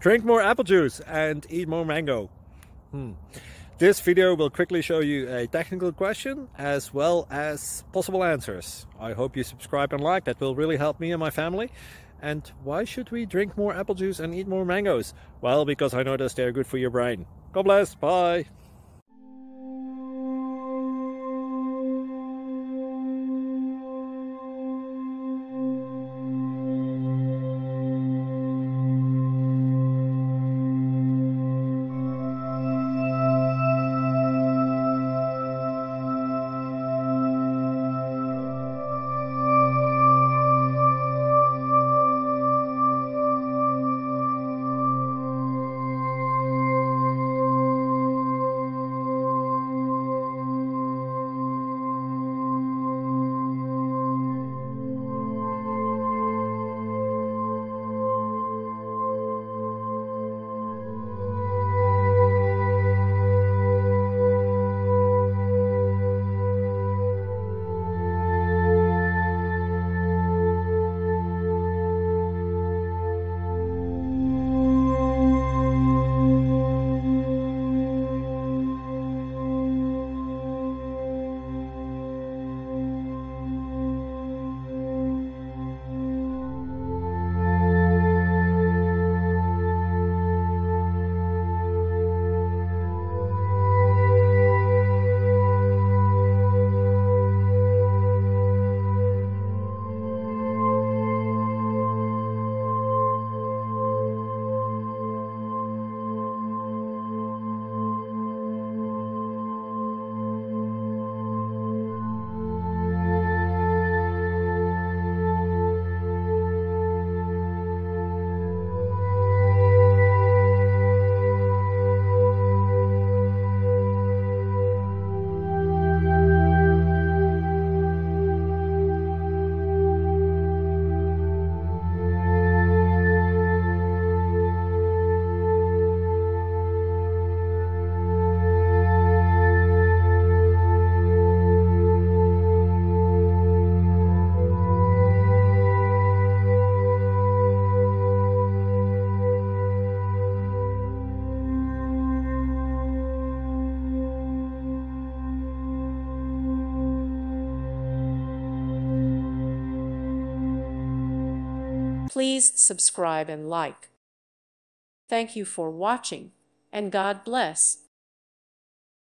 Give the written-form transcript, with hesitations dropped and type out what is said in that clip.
Drink more apple juice and eat more mango. This video will quickly show you a technical question as well as possible answers. I hope you subscribe and like, that will really help me and my family. And why should we drink more apple juice and eat more mangoes? Well, because I noticed they're good for your brain. God bless, bye! Please subscribe and like. Thank you for watching, and God bless.